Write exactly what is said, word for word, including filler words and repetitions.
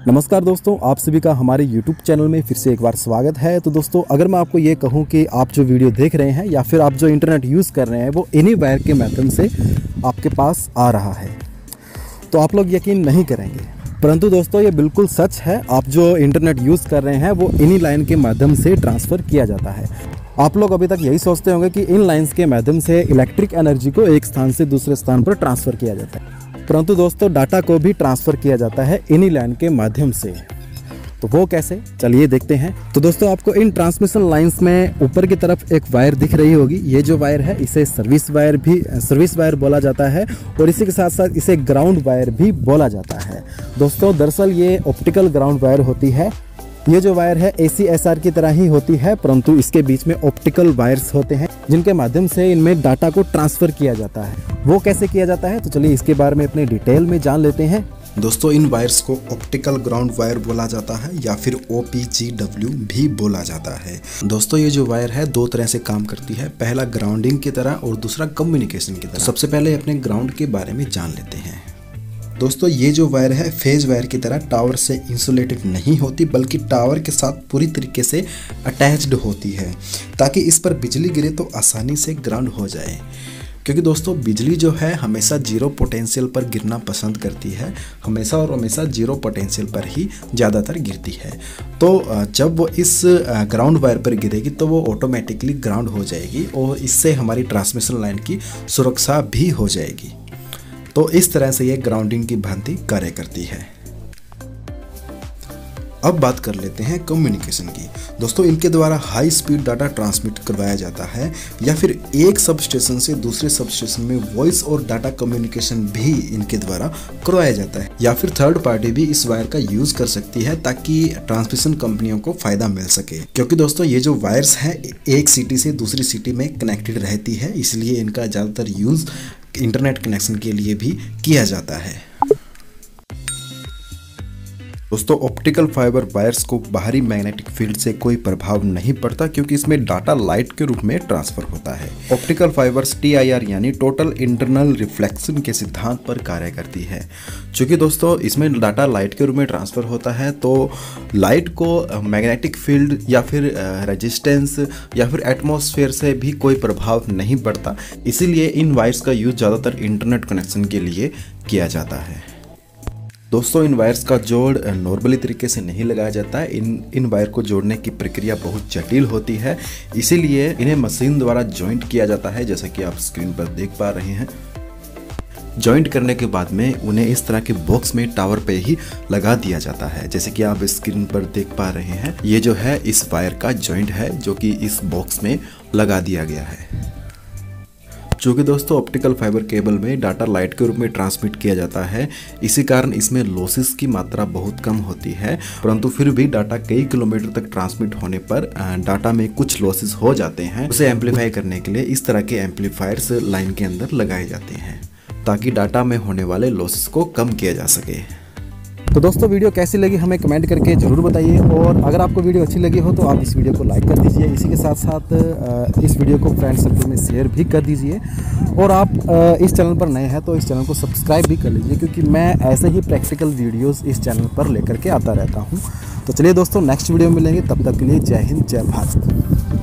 नमस्कार दोस्तों, आप सभी का हमारे YouTube चैनल में फिर से एक बार स्वागत है। तो दोस्तों, अगर मैं आपको ये कहूँ कि आप जो वीडियो देख रहे हैं या फिर आप जो इंटरनेट यूज़ कर रहे हैं वो इन्हीं वायर के माध्यम से आपके पास आ रहा है, तो आप लोग यकीन नहीं करेंगे, परंतु दोस्तों ये बिल्कुल सच है। आप जो इंटरनेट यूज़ कर रहे हैं वो इन्हीं लाइन के माध्यम से ट्रांसफ़र किया जाता है। आप लोग अभी तक यही सोचते होंगे कि इन लाइन्स के माध्यम से इलेक्ट्रिक एनर्जी को एक स्थान से दूसरे स्थान पर ट्रांसफ़र किया जाता है, परंतु दोस्तों डाटा को भी ट्रांसफ़र किया जाता है इन्हीं लाइन के माध्यम से। तो वो कैसे, चलिए देखते हैं। तो दोस्तों आपको इन ट्रांसमिशन लाइंस में ऊपर की तरफ एक वायर दिख रही होगी। ये जो वायर है इसे सर्विस वायर भी सर्विस वायर बोला जाता है और इसी के साथ साथ इसे ग्राउंड वायर भी बोला जाता है। दोस्तों दरअसल ये ऑप्टिकल ग्राउंड वायर होती है। ये जो वायर है ए सी एस आर की तरह ही होती है, परंतु इसके बीच में ऑप्टिकल वायर्स होते हैं जिनके माध्यम से इनमें डाटा को ट्रांसफ़र किया जाता है। वो कैसे किया जाता है, तो चलिए इसके बारे में अपने डिटेल में जान लेते हैं। दोस्तों इन वायर्स को ऑप्टिकल ग्राउंड वायर बोला जाता है या फिर ओ पी जी डब्ल्यू भी बोला जाता है। दोस्तों ये जो वायर है दो तरह से काम करती है, पहला ग्राउंडिंग की तरह और दूसरा कम्युनिकेशन की तरह। तो सबसे पहले अपने ग्राउंड के बारे में जान लेते हैं। दोस्तों ये जो वायर है फेज वायर की तरह टावर से इंसुलेटेड नहीं होती, बल्कि टावर के साथ पूरी तरीके से अटैच्ड होती है ताकि इस पर बिजली गिरे तो आसानी से ग्राउंड हो जाए। क्योंकि दोस्तों बिजली जो है हमेशा जीरो पोटेंशियल पर गिरना पसंद करती है, हमेशा और हमेशा जीरो पोटेंशियल पर ही ज़्यादातर गिरती है। तो जब वो इस ग्राउंड वायर पर गिरेगी तो वो ऑटोमेटिकली ग्राउंड हो जाएगी और इससे हमारी ट्रांसमिशन लाइन की सुरक्षा भी हो जाएगी। तो इस तरह से ये ग्राउंडिंग की भांति कार्य करती है। अब बात कर लेते हैं कम्युनिकेशन की। दोस्तों इनके द्वारा हाई स्पीड डाटा ट्रांसमिट करवाया जाता है या फिर एक सब स्टेशन से दूसरे सब स्टेशन में वॉइस और डाटा कम्युनिकेशन भी इनके द्वारा करवाया जाता है, या फिर थर्ड पार्टी भी इस वायर का यूज कर सकती है ताकि ट्रांसमिशन कंपनियों को फायदा मिल सके। क्योंकि दोस्तों ये जो वायर्स हैं एक सिटी से दूसरी सिटी में कनेक्टेड रहती है, इसलिए इनका ज़्यादातर यूज इंटरनेट कनेक्शन के लिए भी किया जाता है। दोस्तों ऑप्टिकल फाइबर वायर्स को बाहरी मैग्नेटिक फील्ड से कोई प्रभाव नहीं पड़ता क्योंकि इसमें डाटा लाइट के रूप में ट्रांसफर होता है। Optical fibres T I R यानी टोटल इंटरनल रिफ्लेक्शन के सिद्धांत पर कार्य करती है। चूँकि दोस्तों इसमें डाटा लाइट के रूप में ट्रांसफर होता है तो लाइट को मैग्नेटिक फील्ड या फिर रेजिस्टेंस या फिर एटमॉस्फेयर से भी कोई प्रभाव नहीं पड़ता, इसीलिए इन वायर्स का यूज ज़्यादातर इंटरनेट कनेक्शन के लिए किया जाता है। दोस्तों इन वायर्स का जोड़ नॉर्मली तरीके से नहीं लगाया जाता है। इन इन वायर को जोड़ने की प्रक्रिया बहुत जटिल होती है, इसीलिए इन्हें मशीन द्वारा जॉइंट किया जाता है, जैसा कि आप स्क्रीन पर देख पा रहे हैं। जॉइंट करने के बाद में उन्हें इस तरह के बॉक्स में टावर पे ही लगा दिया जाता है, जैसे कि आप स्क्रीन पर देख पा रहे हैं। ये जो है इस वायर का जॉइंट है जो कि इस बॉक्स में लगा दिया गया है। चूँकि दोस्तों ऑप्टिकल फाइबर केबल में डाटा लाइट के रूप में ट्रांसमिट किया जाता है, इसी कारण इसमें लॉसेस की मात्रा बहुत कम होती है, परंतु फिर भी डाटा कई किलोमीटर तक ट्रांसमिट होने पर डाटा में कुछ लॉसेस हो जाते हैं। उसे एम्पलीफाई करने के लिए इस तरह के एम्पलीफायर्स लाइन के अंदर लगाए जाते हैं ताकि डाटा में होने वाले लॉसेस को कम किया जा सके। तो दोस्तों वीडियो कैसी लगी हमें कमेंट करके ज़रूर बताइए, और अगर आपको वीडियो अच्छी लगी हो तो आप इस वीडियो को लाइक कर दीजिए। इसी के साथ साथ इस वीडियो को फ्रेंड सर्कल में शेयर भी कर दीजिए, और आप इस चैनल पर नए हैं तो इस चैनल को सब्सक्राइब भी कर लीजिए, क्योंकि मैं ऐसे ही प्रैक्टिकल वीडियोस इस चैनल पर लेकर के आता रहता हूं। तो चलिए दोस्तों नेक्स्ट वीडियो में मिलेंगे, तब तक के लिए जय हिंद जय भारत।